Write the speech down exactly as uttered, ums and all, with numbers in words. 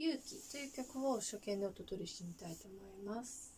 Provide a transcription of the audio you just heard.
勇気という曲を初見で音取りしてみたいと思います。